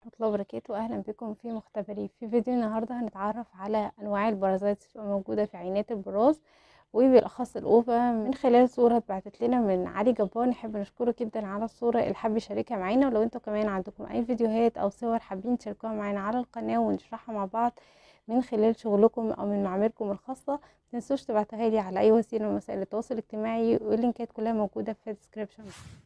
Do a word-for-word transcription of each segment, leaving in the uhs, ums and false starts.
ورحمة الله وبركاته. أهلا بكم في مختبري. في فيديو النهاردة هنتعرف على أنواع البرازيت اللي بتبقى موجودة في عينات البراز وبالأخص الأوفا من خلال صورة اتبعتت لنا من علي جبار. نحب نشكره جدا على الصورة اللي حب يشاركها معانا، ولو انتوا كمان عندكم أي فيديوهات أو صور حابين تشاركوها معانا على القناة ونشرحها مع بعض من خلال شغلكم أو من معاملكم الخاصة، متنسوش تبعتوها لي على أي وسيلة من وسائل التواصل الاجتماعي، واللينكات كلها موجودة في الديسكريبشن.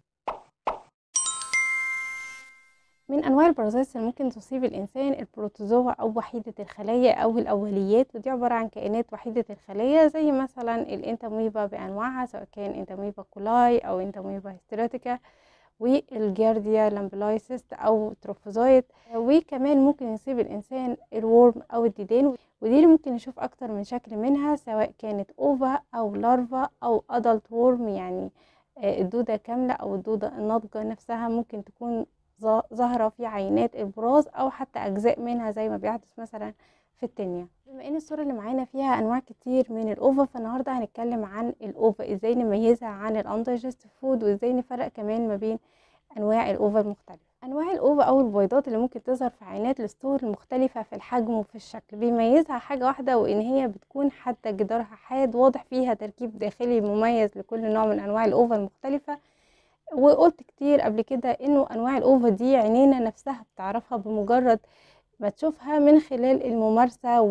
من انواع البرازيتس اللي ممكن تصيب الانسان البروتوزوا او وحيده الخلايا او الاوليات، ودي عباره عن كائنات وحيده الخلايا زي مثلا الانتاميبا بانواعها، سواء كان انتاميبا كولاي او انتاميبا هيستيراتيكا والجارديا لامبلايسيست او تروفوزايت. وكمان ممكن يصيب الانسان الورم او الديدان، ودي اللي ممكن نشوف اكتر من شكل منها، سواء كانت اوفا او لارفا او ادلت وورم، يعني الدوده كامله او الدوده الناضجه نفسها ممكن تكون ظاهرة في عينات البراز أو حتى أجزاء منها زي ما بيحدث مثلا في التانية. بما ان الصورة اللي معانا فيها أنواع كتير من الأوفا، فالنهاردة هنتكلم عن الأوفا، ازاي نميزها عن الأندايجستيف فود، وازاي نفرق كمان ما بين أنواع الأوفا المختلفة. أنواع الأوفا أو البويضات اللي ممكن تظهر في عينات الستور المختلفة في الحجم وفي الشكل، بيميزها حاجة واحدة، وإن هي بتكون حتى جدارها حاد واضح فيها تركيب داخلي مميز لكل نوع من أنواع الأوفا المختلفة. وقلت كتير قبل كده انه انواع الاوفا دي عينينا نفسها بتعرفها بمجرد ما تشوفها من خلال الممارسة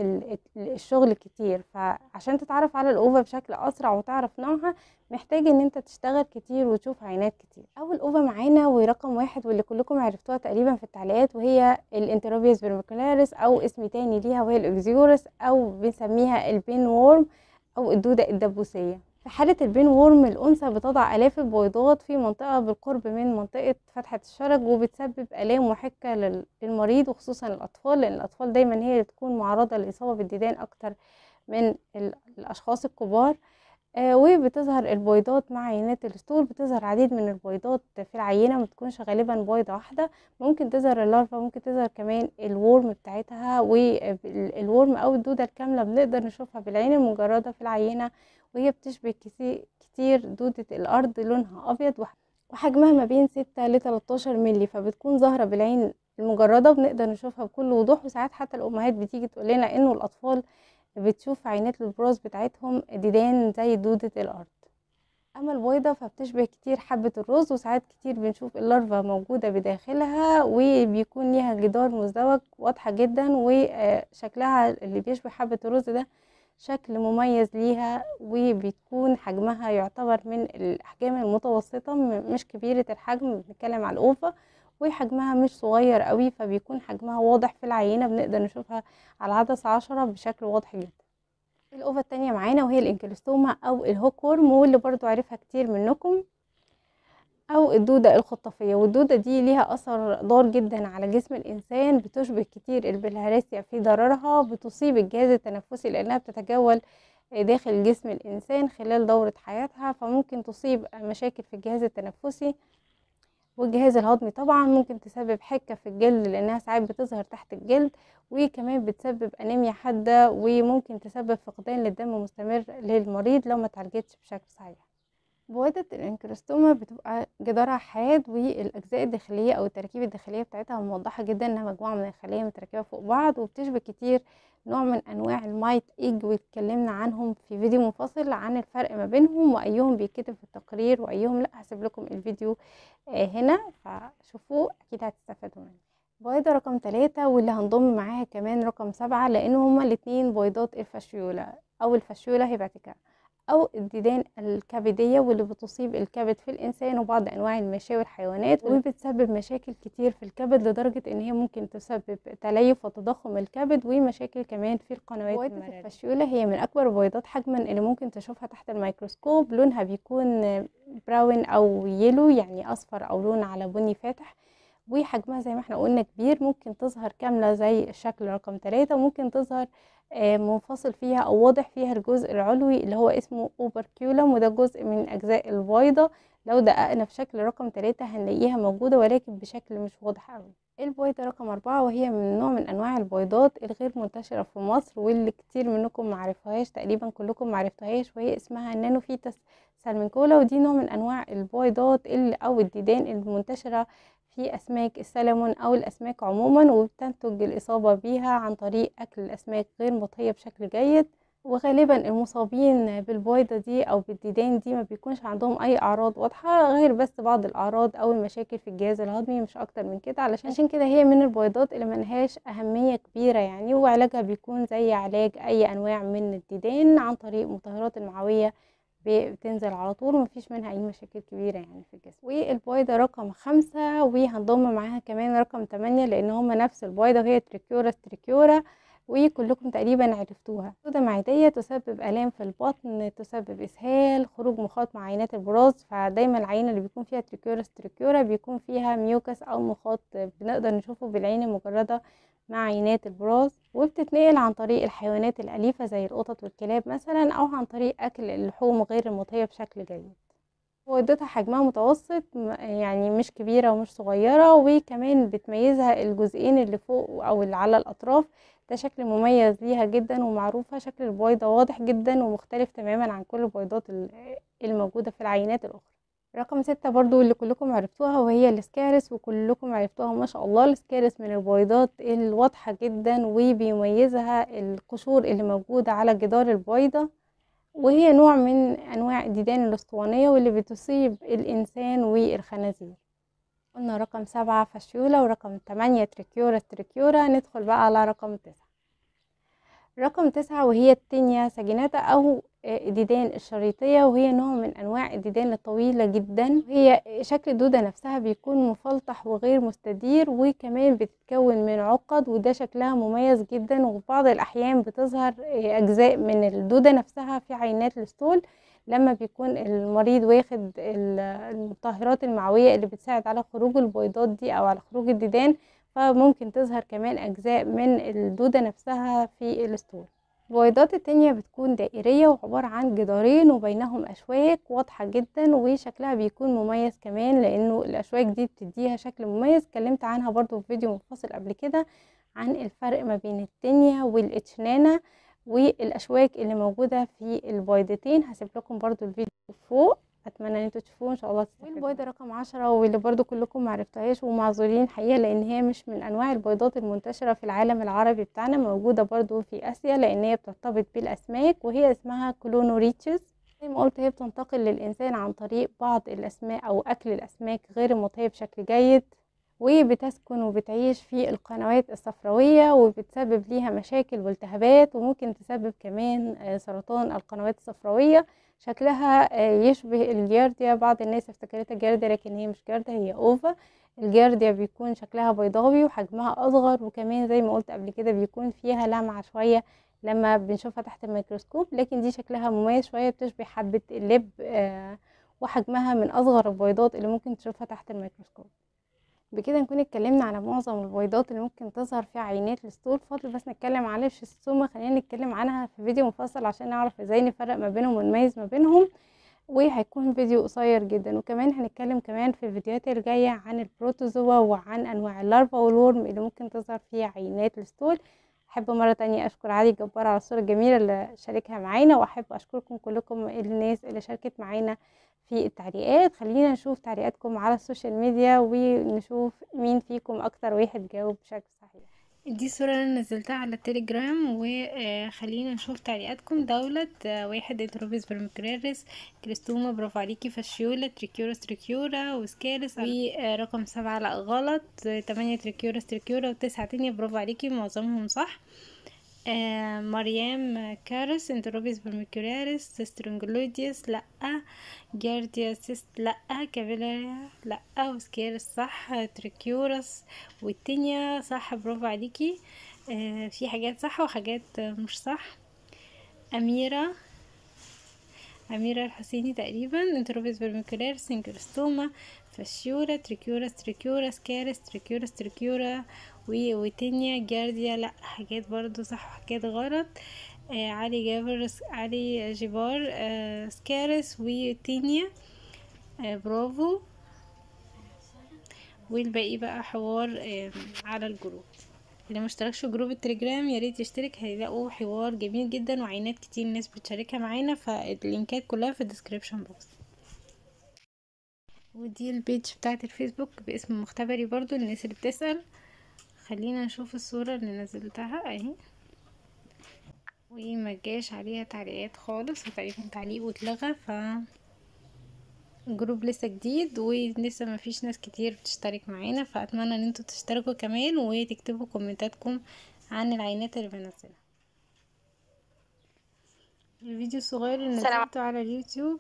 والشغل كتير، فعشان تتعرف على الاوفا بشكل اسرع وتعرف نوعها محتاج ان انت تشتغل كتير وتشوف عينات كتير. اول اوفا معانا ورقم واحد واللي كلكم عرفتوها تقريبا في التعليقات، وهي الانتروبيوس برميكولاريس او اسم تاني ليها وهي الاكزيورس، او بنسميها البين وورم او الدودة الدبوسية. في حالة البين وورم الأنثى بتضع آلاف البويضات في منطقة بالقرب من منطقة فتحة الشرج، وبتسبب آلام محكة للمريض وخصوصا الأطفال، لأن الأطفال دايما هي اللي تكون معرضة للإصابة بالديدان أكتر من الأشخاص الكبار. آه وبتظهر البويضات مع عينات الستور، بتظهر عديد من البويضات في العينة، ما تكونش غالبا بويضة واحدة. ممكن تظهر اللارفا، ممكن تظهر كمان الورم بتاعتها، والورم أو الدودة الكاملة بنقدر نشوفها بالعين المجردة في العينة، وهي بتشبه كتير دودة الأرض، لونها أبيض وحجمها ما بين ستة لتلتاشر ملي، فبتكون ظاهرة بالعين المجردة بنقدر نشوفها بكل وضوح. وساعات حتى الأمهات بتيجي تقول لنا إنه الأطفال بتشوف عينات البراز بتاعتهم ديدان زي دودة الأرض. أما البويضة فبتشبه كتير حبة الرز، وساعات كتير بنشوف اللارفا موجودة بداخلها وبيكون ليها جدار مزدوج واضحة جدا، وشكلها اللي بيشبه حبة الرز ده شكل مميز ليها، وبتكون حجمها يعتبر من الأحجام المتوسطة مش كبيرة الحجم، بنتكلم على الأوفا، وحجمها مش صغير قوي، فبيكون حجمها واضح في العينة، بنقدر نشوفها على عدسة عشرة بشكل واضح جدا. الأوفا التانية معانا وهي الانكلوستوما أو الهوكورم، واللي برضو عارفها كتير منكم، أو الدودة الخطافية. والدودة دي ليها أثر ضار جدا على جسم الإنسان، بتشبه كتير البلهارسيا في ضررها، بتصيب الجهاز التنفسي لأنها بتتجول داخل جسم الإنسان خلال دورة حياتها، فممكن تصيب مشاكل في الجهاز التنفسي والجهاز الهضمي. طبعا ممكن تسبب حكة في الجلد لأنها ساعات بتظهر تحت الجلد، وكمان بتسبب أنيميا حادة، وممكن تسبب فقدان للدم مستمر للمريض لو ما اتعالجتش بشكل صحيح. بويضة الانكروستوما بتبقى جدارها حاد، والأجزاء الداخلية أو التركيب الداخلية بتاعتها موضحة جدا إنها مجموعة من الخلايا متركبة فوق بعض، وبتشبه كتير نوع من أنواع المايت إيج، واتكلمنا عنهم في فيديو منفصل عن الفرق ما بينهم وأيهم بيتكتب في التقرير وأيهم لأ. هسيب لكم الفيديو هنا فشوفوه، أكيد هتستفادوا منه. بويضة رقم ثلاثة واللي هنضم معاها كمان رقم سبعة، لأن هما الاتنين بويضات الفاشيولا أو الفاشيولا هيباتيكا أو الديدان الكبدية، واللي بتصيب الكبد في الإنسان وبعض أنواع الماشية والحيوانات، وبتسبب مشاكل كتير في الكبد لدرجة إن هي ممكن تسبب تليف وتضخم الكبد ومشاكل كمان في القنوات المرارية. بويضة الفاشيولا هي من أكبر البويضات حجما اللي ممكن تشوفها تحت الميكروسكوب، لونها بيكون براون أو يلو، يعني أصفر أو لون على بني فاتح، وحجمها زي ما احنا قلنا كبير. ممكن تظهر كاملة زي الشكل رقم ثلاثة، وممكن تظهر منفصل فيها او واضح فيها الجزء العلوي اللي هو اسمه اوبركيولم، وده جزء من اجزاء البويضة. لو دققنا في شكل رقم ثلاثة هنلاقيها موجودة ولكن بشكل مش واضح قوي. البويضة رقم أربعة وهي من نوع من أنواع البويضات الغير منتشرة في مصر، واللي كتير منكم معرفوهاش، تقريبا كلكم معرفتوهاش، وهي اسمها النانوفيتس سالمنكولا، ودي نوع من أنواع البويضات اللي أو الديدان المنتشرة في أسماك السلمون أو الأسماك عموما، وبتنتج الإصابة بيها عن طريق أكل الأسماك غير مطهية بشكل جيد. وغالبا المصابين بالبويضة دي أو بالديدان دي ما بيكونش عندهم أي أعراض واضحة غير بس بعض الأعراض أو المشاكل في الجهاز الهضمي، مش أكتر من كده. علشان عشان كده هي من البويضات اللي ملهاش أهمية كبيرة يعني، وعلاجها بيكون زي علاج أي أنواع من الديدان عن طريق مطهرات المعوية بتنزل على طول، ومفيش منها أي مشاكل كبيرة يعني في الجسم. والبويضة رقم خمسة، وهنضم معاها كمان رقم تمانية لأن هما نفس البويضة، وهي تريكيورا ستريكيورا، وكلكم تقريبا عرفتوها. سودة معدية تسبب آلام في البطن، تسبب إسهال، خروج مخاط مع عينات البراز. فدايما العينة اللي بيكون فيها تريكيورا ستريكيورا بيكون فيها ميوكس أو مخاط بنقدر نشوفه بالعين المجردة مع عينات البراز، وبتتنقل عن طريق الحيوانات الأليفة زي القطط والكلاب مثلا، أو عن طريق أكل اللحوم غير المطهية بشكل جيد. بويضتها حجمها متوسط يعني مش كبيرة ومش صغيرة، وكمان بتميزها الجزئين اللي فوق أو اللي على الأطراف، ده شكل مميز ليها جدا ومعروفة. شكل البويضة واضح جدا ومختلف تماما عن كل البويضات الموجودة في العينات الأخرى. رقم ستة برضو اللي كلكم عرفتوها، وهي الاسكارس، وكلكم عرفتوها ما شاء الله. الاسكارس من البويضات الواضحة جدا، وبيميزها القشور اللي موجودة على جدار البويضة، وهي نوع من أنواع الديدان الأسطوانية واللي بتصيب الإنسان والخنازير. قلنا رقم سبعة فاشيولا، ورقم تمانية تريكيورا ستريكيورا. ندخل بقى على رقم تسعة. رقم تسعة وهي التينيا ساجيناتا أو الديدان الشريطية، وهي نوع من أنواع الديدان الطويلة جدا. هي شكل الدودة نفسها بيكون مفلطح وغير مستدير، وكمان بتتكون من عقد، وده شكلها مميز جدا. وفي بعض الأحيان بتظهر أجزاء من الدودة نفسها في عينات الستول لما بيكون المريض واخد المطهرات المعوية اللي بتساعد على خروج البويضات دي أو على خروج الديدان، فممكن تظهر كمان أجزاء من الدودة نفسها في الستول. البويضات التانية بتكون دائرية وعبارة عن جدارين وبينهم أشواك واضحة جدا، وشكلها بيكون مميز كمان لأنه الأشواك دي بتديها شكل مميز. اتكلمت عنها برضو في فيديو منفصل قبل كده عن الفرق ما بين التانية والإتشنانة والأشواك اللي موجودة في البويضتين. هسيب لكم برضو الفيديو فوق، اتمنى ان انتوا تشوفوه ان شاء الله. والبويضه رقم عشرة واللي برضو كلكم معرفتهاش ومعذورين حقيقه، لان هي مش من انواع البيضات المنتشره في العالم العربي بتاعنا، موجوده برضو في اسيا لان هي بترتبط بالاسماك، وهي اسمها كلونوريتشس. زي ما قلت هي بتنتقل للانسان عن طريق بعض الاسماك او اكل الاسماك غير المطهيه بشكل جيد، وبتسكن وبتعيش في القنوات الصفراوية، وبتسبب ليها مشاكل والتهابات، وممكن تسبب كمان سرطان القنوات الصفراوية. شكلها يشبه الجارديا، بعض الناس افتكرتها جارديا لكن هي مش جارديا، هي اوفا. الجارديا بيكون شكلها بيضاوي وحجمها اصغر، وكمان زي ما قلت قبل كده بيكون فيها لمعة شوية لما بنشوفها تحت الميكروسكوب، لكن دي شكلها مميز شوية، بتشبه حبة اللب، وحجمها من اصغر البيضات اللي ممكن تشوفها تحت الميكروسكوب. بكده نكون اتكلمنا على معظم البيضات اللي ممكن تظهر في عينات الستول. فاضل بس نتكلم على الشيستوما، خلينا نتكلم عنها في فيديو منفصل عشان نعرف ازاي نفرق ما بينهم ونميز ما بينهم، وهيكون فيديو قصير جدا. وكمان هنتكلم كمان في الفيديوهات الجايه عن البروتوزوا وعن انواع اللارفا والورم اللي ممكن تظهر في عينات الستول. احب مره تانية اشكر علي جبار على الصوره الجميله اللي شاركها معانا، واحب اشكركم كلكم الناس اللي شاركت معانا في التعليقات. خلينا نشوف تعليقاتكم على السوشيال ميديا ونشوف مين فيكم اكتر واحد جاوب بشكل صحيح. دي صورة انا نزلتها على التليجرام، وخلينا نشوف تعليقاتكم. دولة واحد انتروبيس برمكراريس، كريستوما برافو عليكي، فاشيولا، تريكيورا تريكيورا، وسكارس، ورقم سبعة لا غلط، تمانية تريكيورا تريكيورا، وتسعة تانية برافو عليكي، معظمهم صح. آه مريم كارس، انتروبيس برميكولاريس، سترونجلوديوس لا، جارديا سيست لا، كافيلاريا لا، وسكيرس صح، تريكيورس والتينيا صح برافو عليكي. آه في حاجات صح وحاجات مش صح. أميرة أميرة الحسيني تقريبا، انتروبيس برميكولاريس، سينكروستوما، فاشيورا، تريكيورا تريكيورا، سكارس، تريكيورا تريكيورا، وتينيا، جارديا لا، حاجات برضو صح وحاجات غلط. آه علي جابر علي جبار، آه سكارس وتينيا، آه برافو. والباقي بقى حوار آه على الجروب. اللي مشتركش في جروب التليجرام ياريت يشترك، هيلاقوا حوار جميل جدا وعينات كتير الناس بتشاركها معانا، فاللينكات كلها في الديسكريبشن بوكس. ودي البيج بتاعت الفيسبوك باسم مختبري برضو للناس اللي بتسأل. خلينا نشوف الصورة اللي نزلتها اهي، وما جاش عليها تعليقات خالص، وتقريبا تعليق واتلغى، ف الجروب لسه جديد ولسه ما فيش ناس كتير بتشترك معانا، فاتمنى ان انتوا تشتركوا كمان وتكتبوا كومنتاتكم عن العينات اللي بنزلها. الفيديو الصغير اللي نزلته على اليوتيوب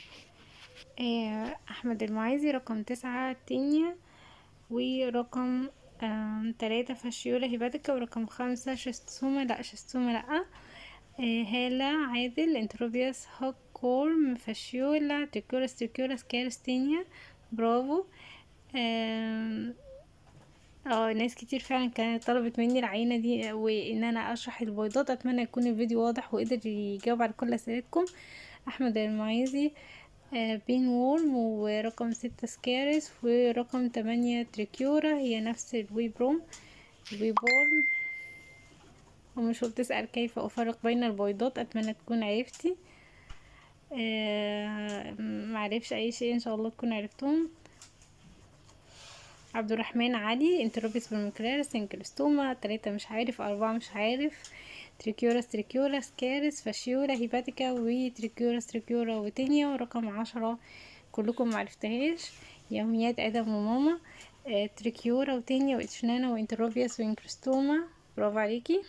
احمد المعايزي رقم تسعة تينيا، ورقم تلاتة فاشيولا هيباتيكا، ورقم خمسة شستوما لا شستوما لا آه هالة عادل انتروبياس هوك كورم فاشيولا تريكورس تريكورس كارستينيا برافو. اه آه، ناس كتير فعلا كانت طلبت مني العينة دي وان انا اشرح البيضات. اتمنى يكون الفيديو واضح وقدر يجاوب على كل اسئلتكم. احمد المعيزي آه بين وورم، ورقم ستة سكارس، ورقم تمانية تريكيورا، هي نفس الوي بروم الوي بورم. ومش بتسأل كيف افرق بين البيضات، اتمنى تكون عرفتي. آه معرفش اي شيء، ان شاء الله تكون عرفتهم. عبد الرحمن علي انتروبيس بالمكرار سنكلستوما تلاتة مش عارف، اربعة مش عارف، تريكيورس تريكيورس كارس فاشيولا هيباتيكا، وتريكيورس تريكيورا وتينيا، ورقم عشرة كلكم معرفتهاش. يوميات ادم وماما آه تريكيورا وتينيا واتشنانا وانتروبياس وانكرستوما، برافو عليكي.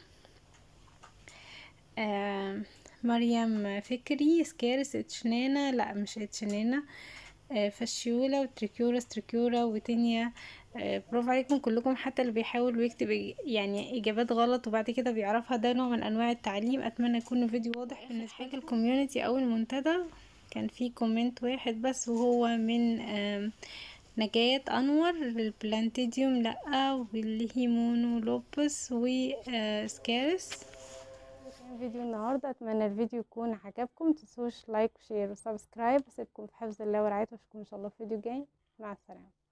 آه مريم فكري سكارس اتشنانا لا مش اتشنانا آه فاشيولا وتريكيورس تريكيورا وتينيا، آه برافو عليكم كلكم، حتى اللي بيحاول ويكتب يعني اجابات غلط وبعد كده بيعرفها، ده نوع من انواع التعليم. اتمنى يكون الفيديو واضح بالنسبه لكم. الكوميونتي او المنتدى كان في كومنت واحد بس، وهو من آه نجاة انور البلانتيديوم لا، والهيمونولوبس وسكارس. كان فيديو النهارده، اتمنى الفيديو يكون عجبكم، متنسوش لايك وشير وسبسكرايب. اسيبكم في حفظ الله ورعايته، واشوفكم ان شاء الله في فيديو جاي. مع السلامه.